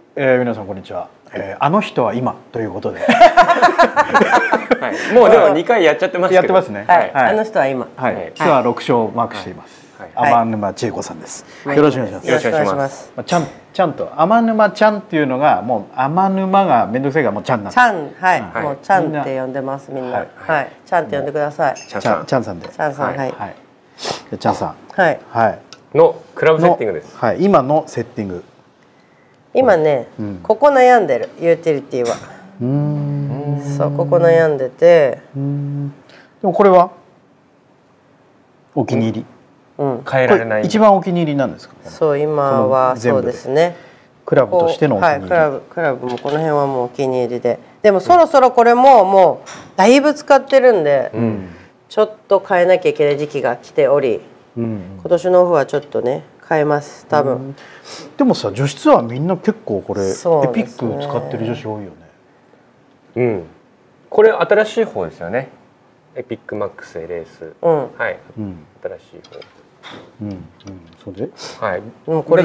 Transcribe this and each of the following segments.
皆さんこんにちは。あの人は今ということで、 はい、もうでも2回やっちゃってますけど。 やってますね。 はい、あの人は今。 はい、ツアー6勝をマークしています。天沼千恵子さんです。よろしくお願いします。 よろしくお願いします。 ちゃんと天沼ちゃんっていうのがもう天沼がめんどくさいからもうちゃんなんです。 ちゃん、はい、もうちゃんって呼んでますみんな。はい、ちゃんって呼んでください。 ちゃんさんで。 ちゃんさん、はい。 ちゃんさん。 はい。 はい。 のクラブセッティングです。 はい。今のセッティング。 今ね、ここ悩んでるユーティリティは。そう、ここ悩んでて。 でもこれはお気に入り。 変えられない。 一番お気に入りなんですか。 そう、今はそうですね。 クラブとしてのお気に入り。 はい、クラブもこの辺はもうお気に入りで。でもそろそろこれももうだいぶ使ってるんで、ちょっと変えなきゃいけない時期が来ており、今年のオフはちょっとね変えます多分。 でもさ、女子ツアーみんな結構これエピック使ってる女子多いよね。 これ新しい方ですよね。エピックマックス LS。はい。新しい方。 そうで。 はい。 もうこれ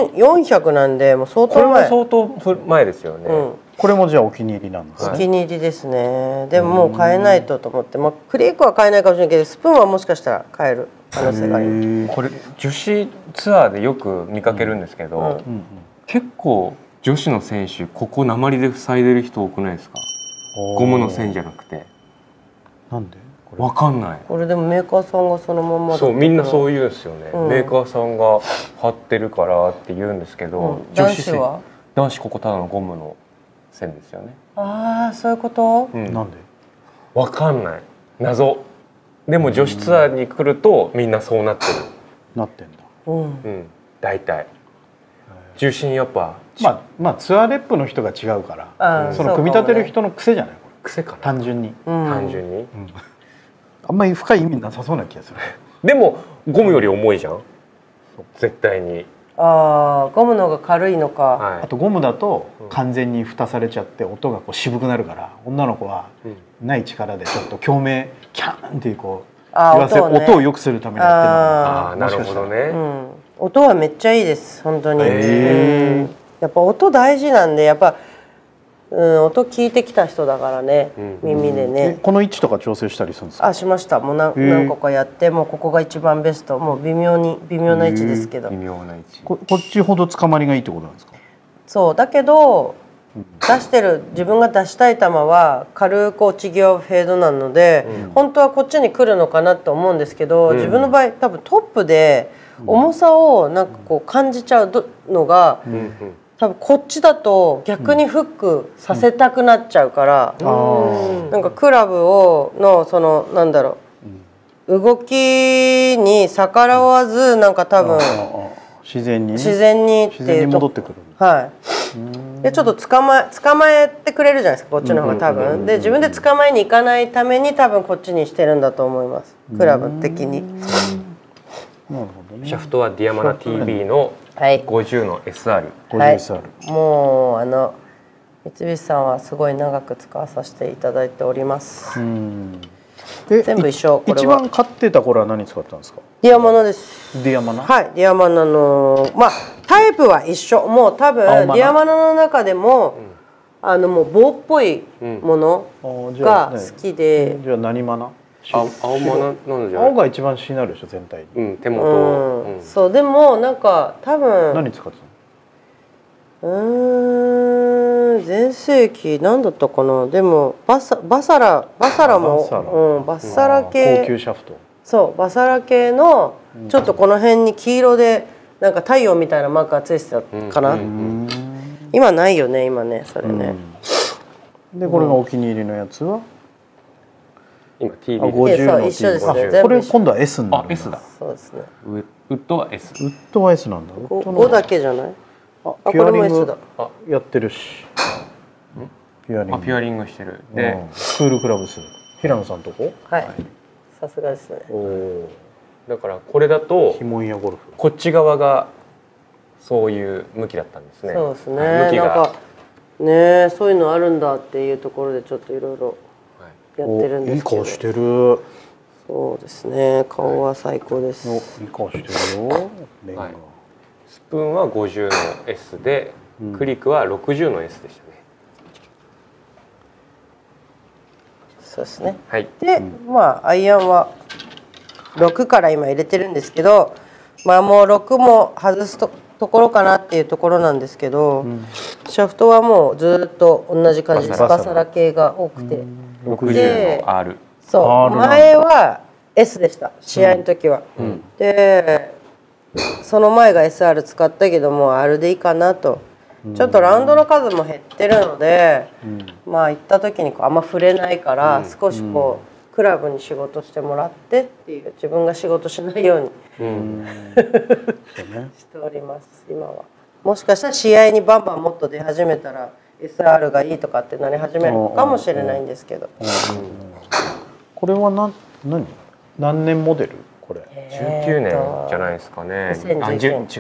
400なんでもう相当前。 これは相当前ですよね。 これもじゃあお気に入りなんですね。 お気に入りですね。でももう変えないと思って、まあクレークは変えないかもしれないけど、スプーンはもしかしたら変える可能性があります。 これ女子ツアーでよく見かけるんですけど、結構女子の選手ここ鉛で塞いでる人多くないですか？ゴムの線じゃなくて。 なんで？ わかんない。 これでもメーカーさんがそのまま。 そう、みんなそう言うんですよね。メーカーさんが貼ってるからって言うんですけど、 男子は？ 男子ここただのゴムの線ですよね。 ああ、そういうこと？ なんで？ わかんない。謎。でも女子ツアーに来るとみんなそうなってる。 なってんだ。 大体。重心やっぱ。 まあツアーレップの人が違うから、その組み立てる人の癖じゃない？ 癖かな。 単純に。 あんまり深い意味なさそうな気がする。 でもゴムより重いじゃん。絶対に。 ああ、ゴムの方が軽いのか。 あとゴムだと完全に蓋されちゃって音がこう渋くなるから、女の子はない力でちょっと共鳴キャーンっていうこう音を良くするためにやってるの。 ああ、なるほどね。 音はめっちゃいいです本当に。やっぱ音大事なんで、やっぱ音聞いてきた人だからね、耳でね。 この位置とか調整したりするんですか？ あ、しました。もう何個かやって、もうここが一番ベスト。もう微妙な位置ですけど。 微妙な位置。 こっちほど捕まりがいいってことなんですか？ そうだけど、自分が出したい球は軽く落ち際フェードなので、本当はこっちに来るのかなと思うんですけど、自分の場合多分トップで重さをなんかこう感じちゃうのが。多分こっちだと逆にフックさせたくなっちゃうから、なんかクラブのそのなんだろう、動きに逆らわず、なんか多分自然にっていう戻ってくる。 はい。でちょっと捕まえてくれるじゃないですか、こっちの方が多分。で自分で捕まえに行かないために多分こっちにしてるんだと思います、クラブ的に。 シャフトはディアマナ TB の50の SR。 もう三菱さんはすごい長く使わさせていただいております。全部一緒。 一番買ってた頃は何使ったんですか？ ディアマナです。 ディアマナ？ はい、ディアマナのまあタイプは一緒。もう多分ディアマナの中でももう棒っぽいものが好きで。 じゃあ何マナ？ 青マナなんじゃない？ 青が一番しなるでしょ全体に。 手元。 そうでもなんか多分。 何使ってたの？ 全盛期何だったかな。でもバサラもバサラ系、 高級シャフト。 そうバサラ系のちょっとこの辺に黄色でなんか太陽みたいなマークがついてたかな。今ないよね、今ね、それね。 でこれがお気に入りのやつは今 TB そう一緒ですね。 これ今度は S になるんだ。 S だ。 そうですね。 ウッドは S。 ウッドは S なんだ。 5だけじゃない？ これも S だ。やってるし。 ピアリングしてる。 でクールクラブス。平野さんとこ？ はい。さすがですね。 だからこれだとヒモンヤゴルフ。 こっち側がそういう向きだったんですね。 そうですね。なんかね、そういうのあるんだっていうところでちょっといろいろやってるんですけど。 いい顔してる。 そうですね。顔は最高です。 いい顔してるよ。 スプーンは50の S でクリックは60の S でしたね。 そうですね。 はい。 で、まあアイアンは6から今入れてるんですけど、まあもう6も外すところかなっていうところなんですけど、シャフトはもうずっと同じ感じです。バサラ系が多くて。 60の R。 そう前は S でした試合の時は。でその前が SR 使ったけども R でいいかなと。ちょっとラウンドの数も減ってるので、まあ行った時にこうあんま触れないから、少しこうクラブに仕事してもらってっていう、自分が仕事しないようにしております今は。もしかしたら試合にバンバンもっと出始めたら SR がいいとかってなり始めるかもしれないんですけど。 これは何年モデルこれ 19年じゃないですかね。違う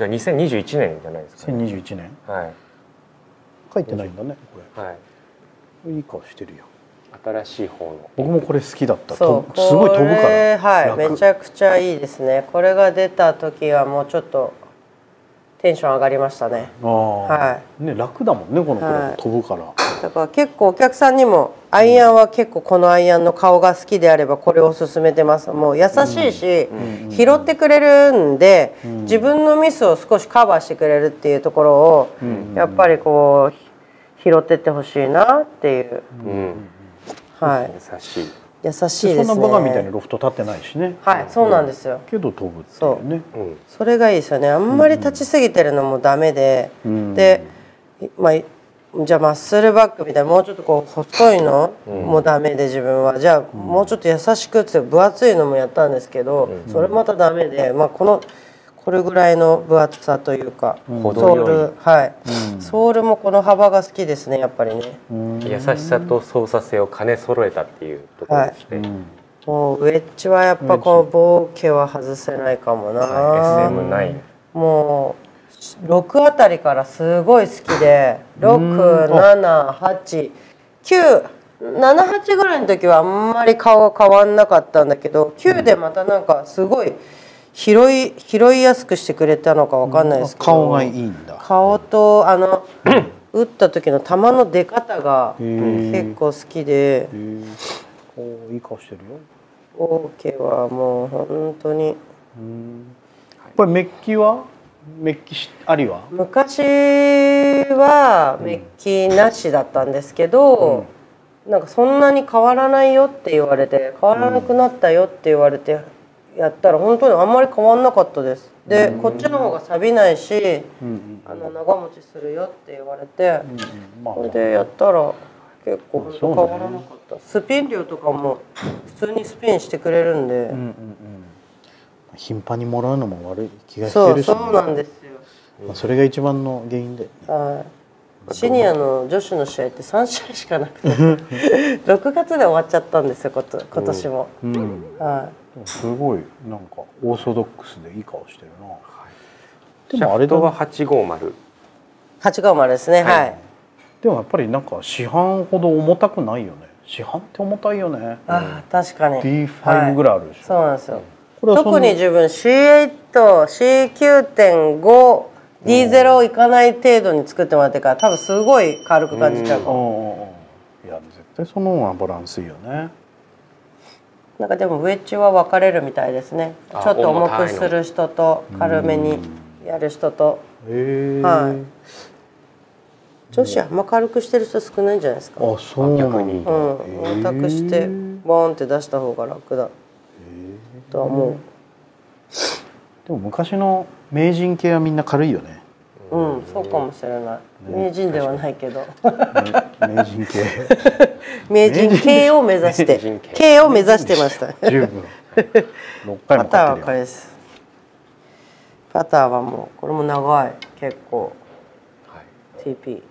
2021年じゃないですか、ね。 2021年。 はい。 書いてないんだねこれ。 はい。 いい顔してるよ。 新しい方の。 僕もこれ好きだった。 そうすごい飛ぶから。 はい、めちゃくちゃいいですね。これが出た時はもうちょっとテンション上がりましたね。 はい。ね楽だもんねこの飛ぶから。 だから結構お客さんにもアイアンは結構このアイアンの顔が好きであればこれを勧めてます。もう優しいし拾ってくれるんで、自分のミスを少しカバーしてくれるっていうところをやっぱりこう拾ってってほしいなっていう。はい。 優しい。 優しいですね。 そんなバカみたいにロフト立ってないしね。 はい、そうなんですよ。 けど飛ぶっていうね。 それがいいですよね。あんまり立ちすぎてるのもダメで、で、まあじゃあマッスルバックみたいなもうちょっとこう細いのもダメで、自分はじゃあもうちょっと優しくって分厚いのもやったんですけど、それまたダメで、まあこれぐらいの分厚さというか、ソール、はい、ソールもこの幅が好きですねやっぱりね。 優しさと操作性を兼ね揃えたっていうところですね。 もうウェッジはやっぱこのボーケは外せないかもな。 SM9。 もう6あたりからすごい好きで、6789778ぐらいの時はあんまり顔が変わんなかったんだけど、9でまたなんかすごい拾いやすくしてくれたのかわかんないですけど、 顔がいいんだ。 顔と打った時の球の出方が結構好きで。 いい顔してるよ。 オーケーはもう本当に。 これメッキは？メッキありは？ 昔はメッキなしだったんですけど、なんかそんなに変わらないよって言われて、変わらなくなったよって言われてやったら本当にあんまり変わんなかったです。でこっちの方が錆びないし、長持ちするよって言われて、それでやったら結構本当変わらなかった。スピン量とかも普通にスピンしてくれるんで。 頻繁にもらうのも悪い気がしてるし、 そうなんですよ。 それが一番の原因で。 シニアの女子の試合って3試合しかなくて6月で終わっちゃったんですよ今年も。 すごいなんかオーソドックスでいい顔してるな。 でもあれだは850。 850ですね。はい。 でもやっぱりなんか市販ほど重たくないよね。市販って重たいよね。 確かに。 D5 ぐらいあるでしょ。 そうなんですよ。特に自分 C8、C9.5、D0 いかない程度に作ってもらってから多分すごい軽く感じちゃうかも。 いや絶対その方がバランスいいよね。 なんかでもウェッジは分かれるみたいですね。ちょっと重くする人と軽めにやる人と。はい。女子あんま軽くしてる人少ないんじゃないですか。 そう逆に。 重たくしてボーンって出した方が楽だ。とは思う。 でも昔の名人系はみんな軽いよね。 そうかもしれない。名人ではないけど。 名人系。 名人系を目指して、系を目指してました。 十分。6回もパターはこれです。パターはもうこれも長い結構。TP。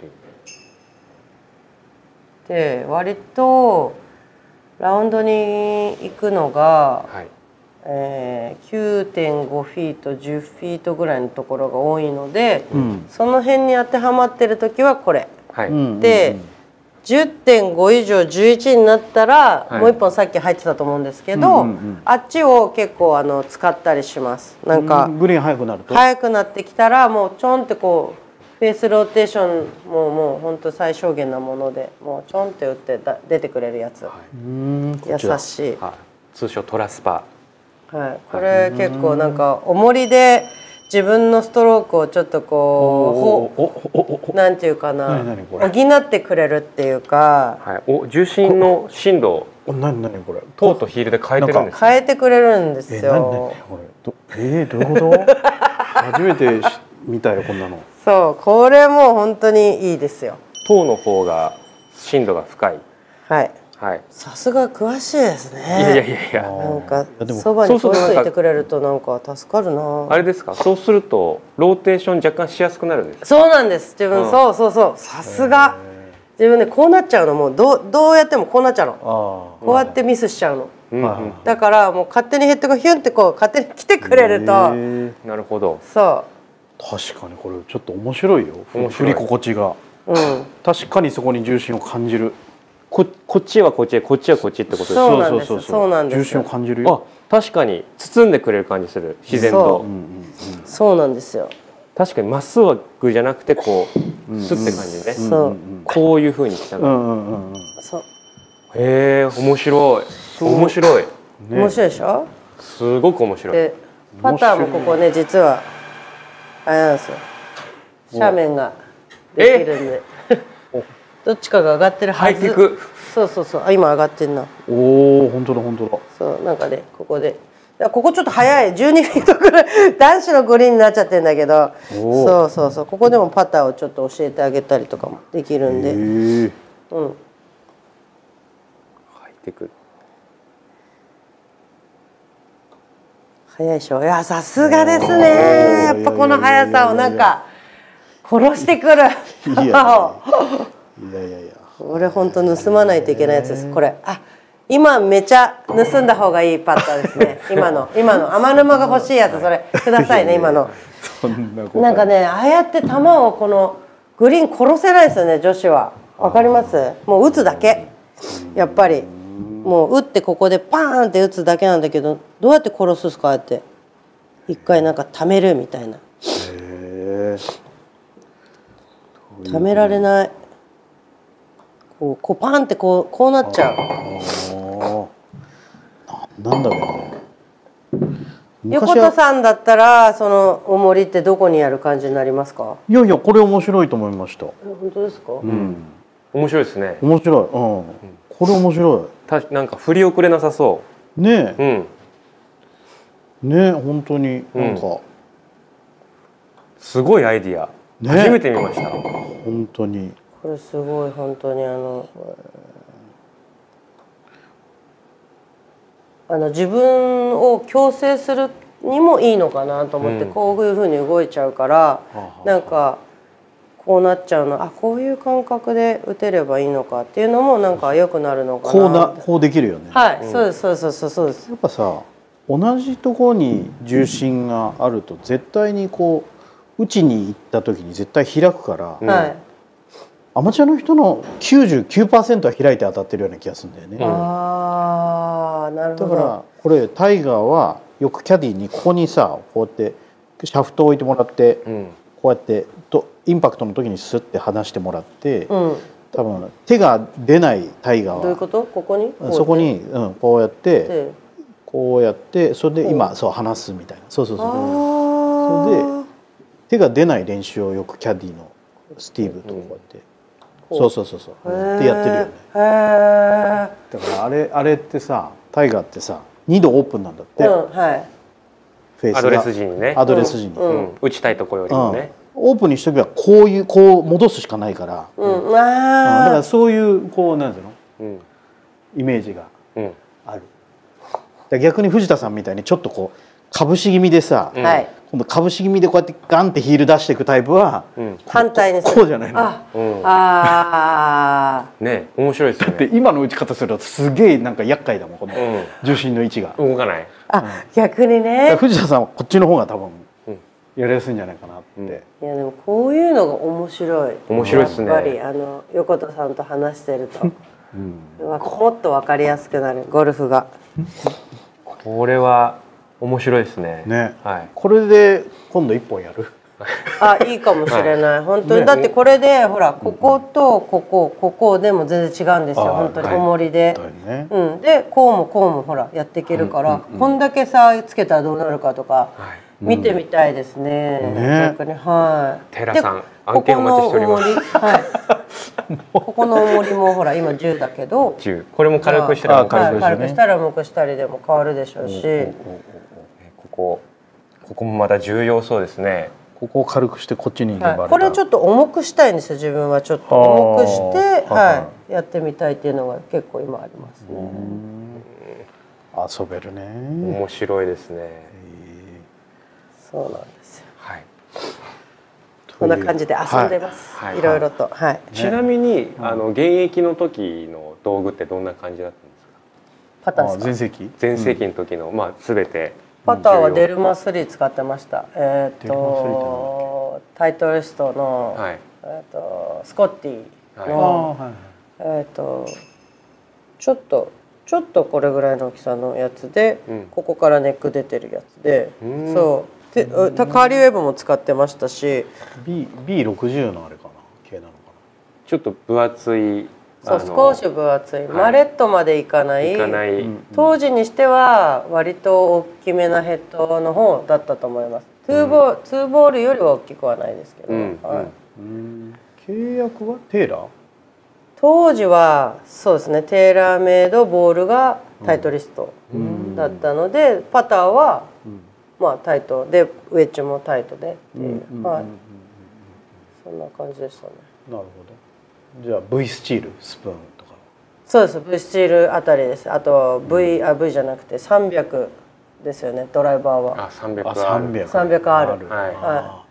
で割とラウンドに行くのが、9.5フィート10フィートぐらいのところが多いので、その辺に当てはまってる時はこれ、で 10.5 以上11になったら、もう一本さっき入ってたと思うんですけど、あっちを結構使ったりします。なんかグリーン速くなると速くなってきたらもうちょんってこうフェースローテーションもう本当最小限なもので、もうちょんって打って出てくれるやつ、優しい、 通称トラスパ。 はい、これ結構なんか重りで自分のストロークをちょっとこうなんていうかな、補ってくれるっていうか、 重心の振動を何これトーとヒールで変えてるんです。 変えてくれるんですよ。 どういうこと初めて見たよこんなの。 そう、これも本当にいいですよ。 トーの方が振動が深い。 はい。さすが詳しいですね。いやなんかそばにそうついてくれるとなんか助かるな。 あれですか。そうするとローテーション若干しやすくなるんですか。 そうなんです。自分そうさすが。自分ねこうなっちゃうの、もうどうやってもこうなっちゃうの。こうやってミスしちゃうの。だからもう勝手にヘッドがヒュンってこう勝手に来てくれると。 なるほど。 そう。 確かにこれちょっと面白いよ。振り心地が。確かにそこに重心を感じる。 こっちはこっちでこっちはこっちってことです。 そうなんです。 重心を感じるよ。 確かに包んでくれる感じする、自然と。 そうなんですよ。 確かにまっすぐじゃなくてこうスッて感じね。 そうこういう風に来たの。 そう。 へえ、面白い。面白い。 面白いでしょ。 すごく面白い。 でパターもここね実はあれなんですよ。斜面ができるんで。どっちかが上がってるはず。そう今上がってんな。 おお本当だ本当だ。 そうなんかねここでここちょっと早い12フィートくらい男子のグリーンになっちゃってんだけど、そうここでもパターをちょっと教えてあげたりとかもできるんで。入ってくる。 早いでしょ。いやさすがですね。やっぱこの速さをなんか殺してくる球を。俺本当盗まないといけないやつです。これ今めちゃ盗んだ方がいいパッターですね。今の天沼が欲しいやつ、それくださいね。今のなんかね、ああやって球をこのグリーン殺せないですよね、女子は。わかります？もう打つだけ、やっぱりもう打ってここでパーンって打つだけなんだけど、どうやって殺すんですか？ああやって一回なんか溜めるみたいな。溜められない。こうパンってこうなっちゃう。 なんだろうね。 横田さんだったらその重りってどこにやる感じになりますか？ いやこれ面白いと思いました。 本当ですか？ 面白いですね。 面白い。これ面白い。なんか振り遅れなさそう。 ね本当になんかすごいアイディア。初めて見ました。 本当に。 これすごい本当に自分を矯正するにもいいのかなと思って、こういうふうに動いちゃうからなんかこうなっちゃうの、こういう感覚で打てればいいのかっていうのもなんか良くなるのかな。 こうできるよね。 はい、そうです。 やっぱさ同じところに重心があると絶対にこう打ちに行った時に絶対開くから。アマチュアの人の 99% は開いて当たってるような気がするんだよね。 なるほど。 だからこれタイガーはよくキャディにここにさこうやってシャフトを置いてもらって、こうやってインパクトの時にスッて離してもらって、多分手が出ないタイガーはどういうこと？ここにそこにこうやってそれで今離すみたいな。それで手が出ない練習をよくキャディのスティーブとこうやって。そうってやってるよね。だからあれってさタイガーってさ2度オープンなんだって。フェースがアドレス時にね。 アドレス時に打ちたいとこよりもね。 オープンにしとけばこう戻すしかないから。だからそういうこうなんていうのイメージがある。逆に藤田さんみたいにちょっとこうかぶし気味でさ。今度かぶし気味でこうやってガンってヒール出していくタイプは反対にこうじゃないの。 ね面白いですよね。 だって今の打ち方するとすげえなんか厄介だもんこの重心の位置が動かない。 逆にね。 藤田さんはこっちの方が多分やりやすいんじゃないかなって。 いやでもこういうのが面白い。 面白いですね。 やっぱり横田さんと話してるともっと分かりやすくなるゴルフが。 これは面白いですね。 これで今度1本やる。 いいかもしれない。本当にだってこれでほらこことここでも全然違うんですよ。本当に重りで。でこうもほらやっていけるから、こんだけ差つけたらどうなるかとか見てみたいですね。逆にはい。 寺さん案件お待ちしております。 はい。ここの重りもほら今10だけど、 これも軽くしたら軽くしたら重くしたりでも変わるでしょうし、 ここもまた重要そうですね。 ここを軽くしてこっちにこれちょっと重くしたいんですよ。自分はちょっと重くしてやってみたいっていうのが結構今ありますね。遊べるね。 面白いですね。 そうなんですよ。 はい。 こんな感じで遊んでます。いろいろと。はい。 ちなみに現役の時の道具ってどんな感じだったんですか？ パターですか？ 全盛期の時のすべて。 パターはデルマ3使ってました。タイトリストのスコッティのちょっとこれぐらいの大きさのやつで、ここからネック出てるやつで、そうでカーリーウェブも使ってましたし、 B60 のあれかな系なのかな。 ちょっと分厚い。 そう少し分厚い、マレットまでいかない、当時にしては割と大きめなヘッドの方だったと思います。2ボールよりは大きくはないですけど、 契約はテーラー？ 当時はそうですね、テーラーメイドボールがタイトリストだったので、パターはタイトでウェッジもタイトでっていう、そんな感じでしたね。 なるほど。じゃあ V スチールスプーンとか。 そうです。V スチールあたりです。あと V じゃなくて300ですよね。ドライバーは。300ある。はい。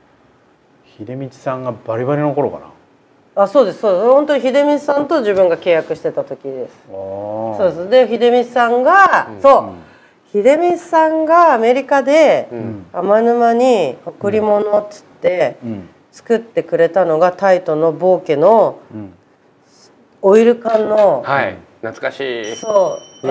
秀道さんがバリバリの頃かな。 そうです。本当に秀道さんと自分が契約してた時です。そうです。で秀道さんが、秀道さんがアメリカで天沼に贈り物っつって作ってくれたのがタイトのボーケのオイル缶の、 懐かしい。 そう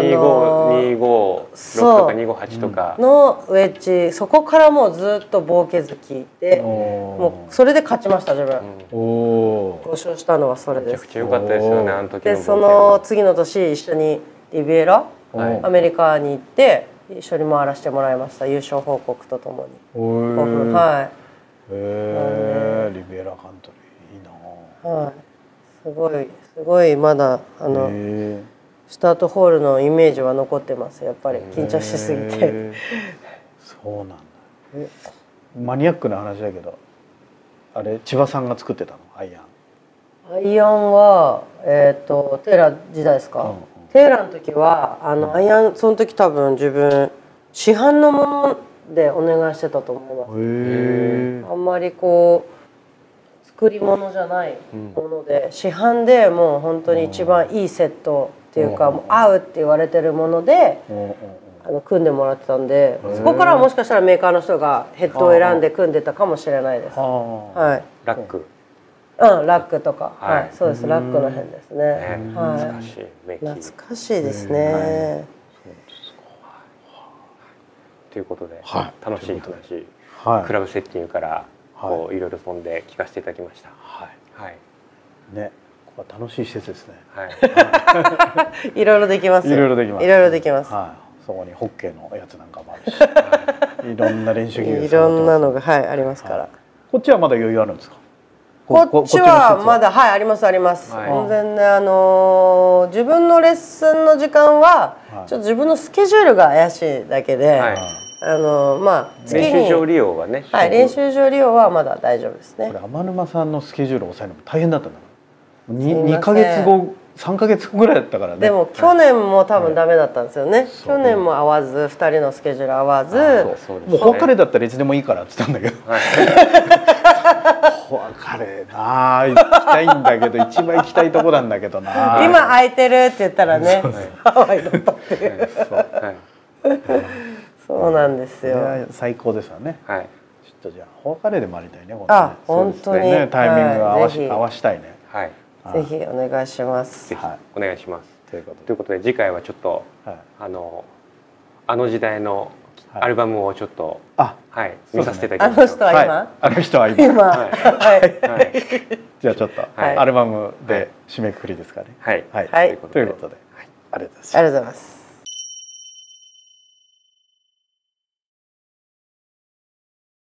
25256とか258とかのウェッジ、そこからもうずっとボーケ好きで、もうそれで勝ちました自分。5勝したのはそれです。 めちゃくちゃ良かったですよね、あの時の。 でその次の年一緒にリビエラ、アメリカに行って一緒に回らせてもらいました。優勝報告とともに5分。はい。 リビエラカントリーいいな。 はい。すごいまだスタートホールのイメージは残ってます。やっぱり緊張しすぎて。 そうなんだ。マニアックな話だけど、あれ千葉さんが作ってたの？アイアンはテーラ時代ですか？テーラの時はアイアン、その時多分自分市販のものでお願いしてたと思います。あんまりこう作り物じゃないもので、市販でもう本当に一番いいセットっていうか、もう合うって言われてるもので組んでもらってたんで、そこからはもしかしたらメーカーの人がヘッドを選んで組んでたかもしれないです。はい。 ラック。 ラックとか、そうです。ラックの辺ですね。 懐かしい。 懐かしいですね。 ということで楽しい話、クラブセッティングからこういろいろ飛んで聞かせていただきました。 ね、ここは楽しい施設ですね。 いろいろできます。いろいろできます。 そこにホッケーのやつなんかもあるし、いろんな練習技術、 いろんなのがありますから。 こっちはまだ余裕あるんですか？ こっちはまだありますあります。全然ね、自分のレッスンの時間はちょっと自分のスケジュールが怪しいだけで、 練習場利用はね、 練習場利用はまだ大丈夫ですね。 これ天沼さんのスケジュールを抑えるのも大変だったんだ。2ヶ月後3ヶ月後ぐらいだったからね。 でも去年も多分ダメだったんですよね。去年も合わず、2人のスケジュール合わず、 もうお別れだったらいつでもいいからって言ったんだけど、お別れな行きたいんだけど、一番行きたいとこなんだけどな、 今空いてるって言ったらね、ハワイだったっていう。そうなんですよ。 最高ですよね。ちょっとじゃあお別れでもありたいね。 本当にタイミング合わしたいね。 ぜひお願いします。 ぜひお願いします。ということで次回はちょっとあの時代のアルバムをちょっと見させていただきます。 あの人は今。じゃあちょっとアルバムで締めくくりですかね。 はい。 ということで、ありがとうございます。 ありがとうございます。